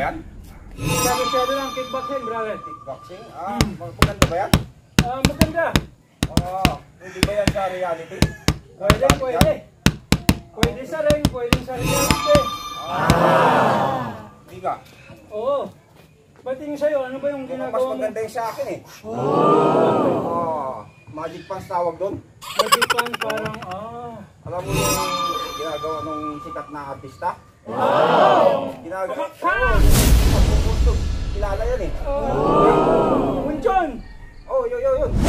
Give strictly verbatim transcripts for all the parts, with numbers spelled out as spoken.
yan? Masyado-syado lang kickboxing, brother. Kickboxing? Ah, maganda ba yan? Ah, maganda. Ah, hindi ba yan sa reality? Pwede, pwede. Pwede sa ring, pwede sa reality. Ah! Hindi ka? Oo. Ba't yung sa'yo? Ano ba yung Mas ginagawa mo? maganda yung sa akin eh. Oh. Magic pants tawag doon. Magic pan parang, ah. Alam mo yung ginagawa ng sikat na artista? Wow! Ginagawa. Pakak! Pagpupunto. Kilala yan eh. Oh! Munchon! Oh, yun, yun, yun.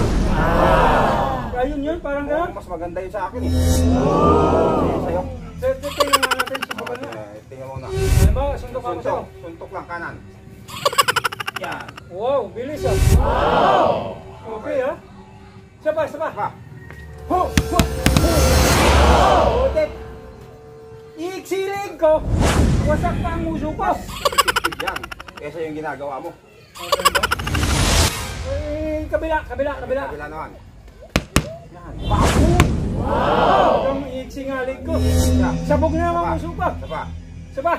Ayun yun, parang Oh, gano'n? mas maganda yun sa akin eh. Sa'yo, sa'yo. So, ito, tingnan nga natin, subukan na. Eh, tingnan mo na. Ano ba? Sundok ako sa'yo. Suntok. Suntok lang kanan. Yan. Wow, bilis ah. Wow! Okay ah. Saba, saba. Pa. Ho! Ho! Ho! Ulit. Iiksilig ko. Wasak pa ang muso ko. Yan. Kesa yung ginagawa mo. Okay ba? Eh, kabila, kabila, kabila. Kabila naman. Yan. Bako! Wow! Ang iiksingalig ko. Sabog na ang muso ko. Saba. Saba.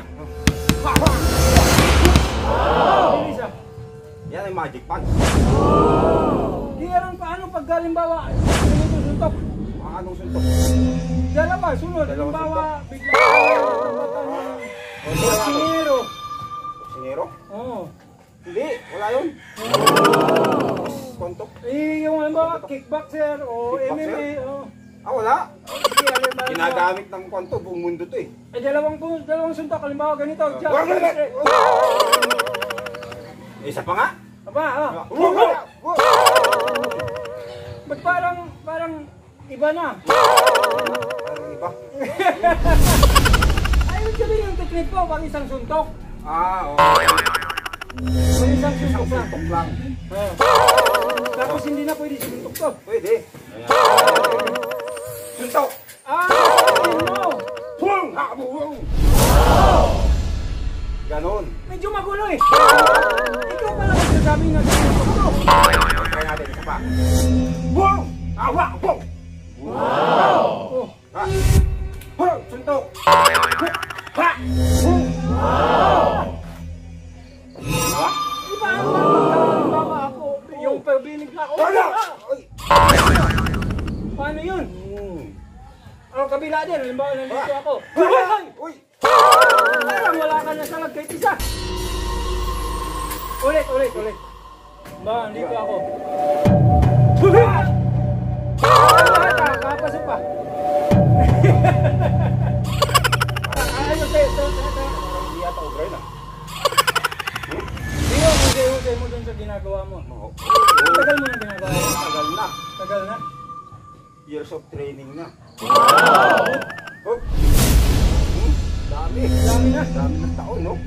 Bilis ah. Yan ay magic pants. Di alam paano pag halimbawa suntok. Ah, anong suntok? Dalawa, sunod. Dalawa Halimbawa, bigla. Oh, Sinero. Sinero? Oo. Hindi, wala yun. Kontok. Eh, yung halimbawa, kickboxer o M M A. Oh. Ah, wala. Hindi, halimbawa. Ginagamit ng konto, buong mundo to eh. Eh, dalawang, dalawang suntok. Halimbawa, ganito. Jab. Wag na! Isa pa nga. Aba, ah. Ba't parang, parang iba na? Ano iba? Ayun sabihin yung technique ko, pag isang suntok. Ah, oo. Pag isang Isang suntok lang. suntok lang. Ah. Tapos hindi na pwede suntok to. Pwede. Suntok. Ah, sabihin mo. Pung! Habung! Ganon. Medyo magulo eh. Ikaw pala magsasabi na suntok to. Try natin, isa pa. Pung! Awa! Pung! Wow! Oh. Ha! Pung! Suntok! Ha! Pung! Wow! Diba? Di ba ang halimbawa ako, yung pagbinig na ako. Wala! Uy! Paano yun? Hmm. Ang kabila din, halimbawa nandito ako. Uy! Uy! Parang wala ka na sa lag kahit isa. Ulit, ulit, ulit. Ba, nandito ako. Kapasok pa. Ayun, tayo, tayo, tayo. Hindi yata obray na. Hindi mo, husay-husay mo dun sa ginagawa mo. Oo. Tagal mo na ginagawa mo. Tagal na. Tagal na. Years of training na. Wow! Oh. Hmm? Dami. Dami na. Dami ng taon, no?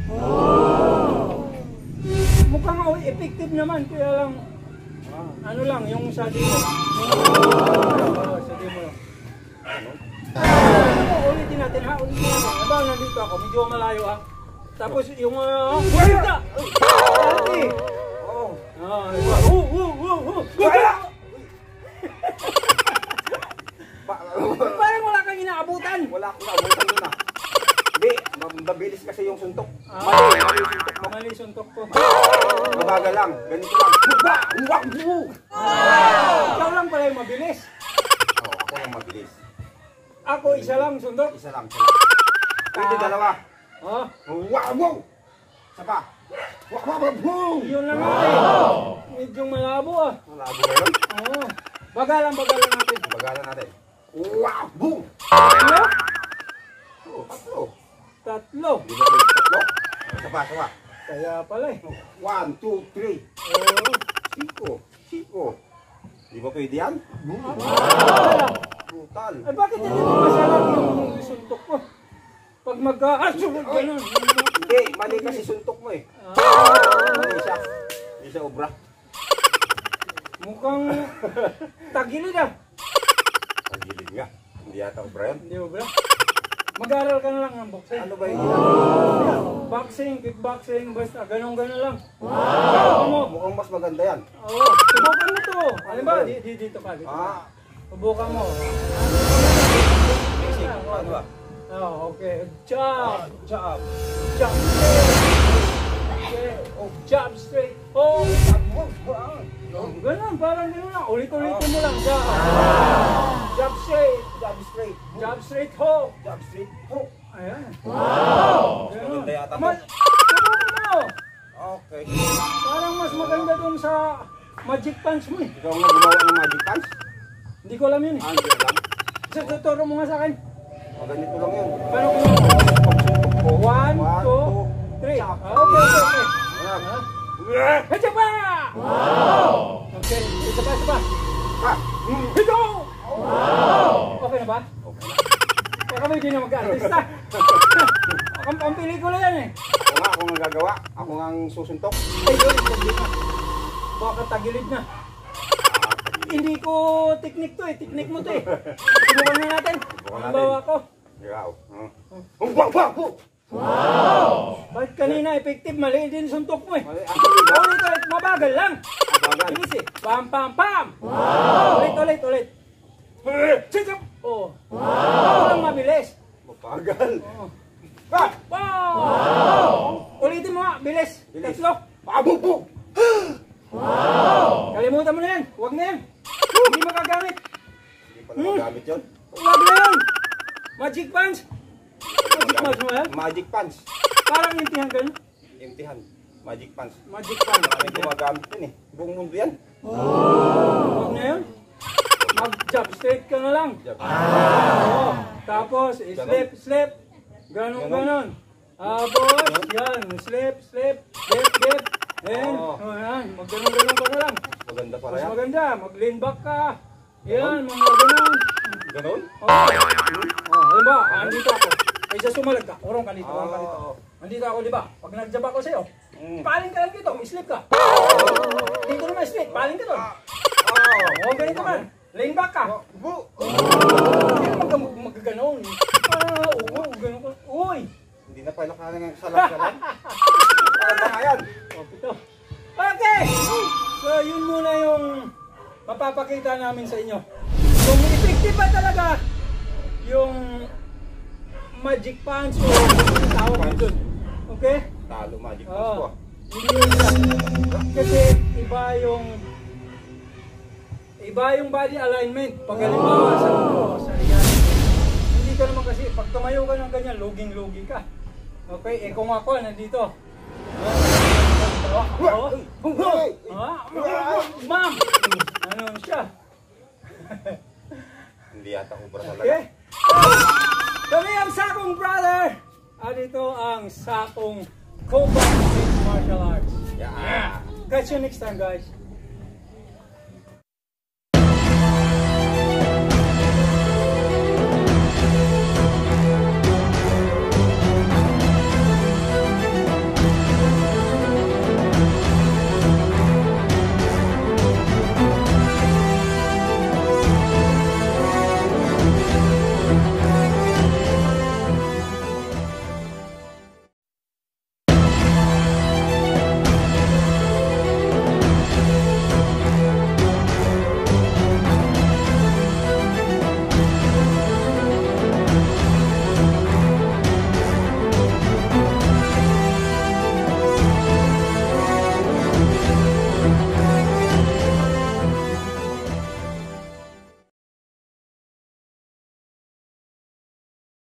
Mukhang oh, effective naman, kaya lang, Ah. ano lang, yung sa demo. Oo, sa demo lang. Ano? Ah, ulitin natin ha, ulitin natin. Aba, nandito ako, medyo malayo ha. Tapos yung, uh, wala! Dati! Oh. Ah, iba. Uh, uh, uh, uh! Wala! Ba- Parang wala kang inaabutan. Wala akong naabutan doon ah. Hindi, mabilis kasi yung suntok. Ah. Mali, mali yung suntok mo. Mali suntok ko. Mabagal lang, ganito lang. Huwa! Huwa! Huwa! Ikaw lang pala yung mabilis. Oh, ako lang mabilis. Ako isa lang suntok. Isa lang, isa lang. Pwede dalawa. Oh, Huwa! Huwa! Isa pa. Huwa! Huwa! Huwa! yun lang natin. Medyo malabo ah. Malabo ba yun? Oo. Bagalan, bagalan natin. Bagalan natin. Huwa! Boom! Ano? Oh, tatlo. Tatlo. Di ba pwede tatlo? Isa pa, isa pa. Kaya pala eh. One, two, three. Oo. Siko. Siko. Di ba pwede yan? Ah, Brutal. ay bakit hindi mo masalag yung suntok ko? Pag magka-asunod ganun. Hindi, mali kasi suntok mo eh. Ah, Mali siya. Hindi siya obra. mukhang tagilid ah. Ang gilid nga. Hindi yata obra yan. Hindi ba? Mag-aaral ka na lang ng boxing. Ano ba yung ginagawa? Boxing, kickboxing, basta ganun-ganun lang. Wow! Mo. Mukhang mas maganda yan. Oo, subukan mo to. Ano ba? Di, di, dito ka. Dito. Ah. Subukan mo. Basic. Ano ba? Oh, okay. Chop! Job. Chop! lang, ganun lang. Ulit-ulitin mo lang. Jab. Jab straight. Jab straight. Jab straight hook. Jab straight. Hook. Ayan. Wow! Ganun. Maganda yata to. Mas, subukan mo. Okay. Parang mas maganda dun sa magic punch mo eh. Ikaw nga gumawa ng magic punch? Hindi ko alam yun eh. Ah, hindi alam. Sa tuturo mo nga sa akin. Oh, ganito lang yun. Paano ko yun? One, One, two, two, three. chop. Ah, okay, okay, okay. Ayan. Ah. Headshot pa! Wow! Okay, isa pa, isa pa. Ah! Hmm. Hito! Wow! Okay na ba? Okay na. Baka may di na mag-artista. Ang, ang pelikula yan eh. Ako nga, ako nga gagawa. Ako nga ang susuntok. Ay, yun, hindi na. Baka tagilid na. Hindi ko teknik to eh. Teknik mo to eh. Subukan na natin. Subukan Ang natin. bawa ko. Ikaw. Huh? Oh, wow, wow, wow! Wow! Bakit kanina effective, mali din suntok mo eh. Mali, actually, Oh, ulit ulit, mabagal lang. Abagal. Bilis eh. Pam, pam, pam! Wow! Ulit, ulit, ulit. Chicap! Oh. Wow! Walang mabilis. Mapagal. Oh. Ah! Wow! Wow! Ulitin mo nga, bilis. Bilis. Tatlo. Pabubo! Wow! Kalimutan mo na yan. Huwag na yan. Hindi magagamit. Hindi pa na magamit yun. Huwag na yan. Magic punch. Magic punch mo yan. Magic punch. Parang intihan ka. Emptyhan. Magic punch. Magic punch. Maraming gumagamit yun eh. Buong mundo yan. Huwag na yan. Mag-jab straight ka na lang. Jab. Oo. Tapos, slip, slip. Ganon, ganon. Tapos, yan. Slip, slip. Slip, slip. And, Oo. oh, yan. Mag-ganon, ganon ka na lang. Maganda pala Mas yan. maganda. Mag-lean back ka. Yan, mga ganon. Ganon? Oh, oh, alam ba, andito ako. Kaysa sumalag ka, urong ka dito, urong ka dito. Oo. Andito ako, di ba? Pag nag-jab ako sa'yo, Mm. paling ka lang dito, slip ka. Dito naman slip, paling ka doon. Oh, O, ganito man. Lane back ka. Bu! Hindi ka mag magaganon. Ah, oo, ganon ka. Uy! Hindi na pala kaya ng salag-salag. Ano ba nga yan? O, pito. Okay! So, yun muna yung mapapakita namin sa inyo. Kung effective ba talaga yung magic punch o yung tawag mo dun. Okay? Talo magic punch Oo. ko ah. Hindi yun lang. Kasi iba yung iba yung body alignment. Pag halimbawa sa sa yan. Hindi ka naman kasi pag tumayo ka ng ganyan, loging-logi ka. Okay, eh kung ako nandito. Oh, Hey! ah, ma'am. Ano siya? Hindi yata ubra talaga. Okay? Kami ang Sakong Brother. At ito ang Sakong Combat Martial Arts. Yeah. Catch you next time, guys.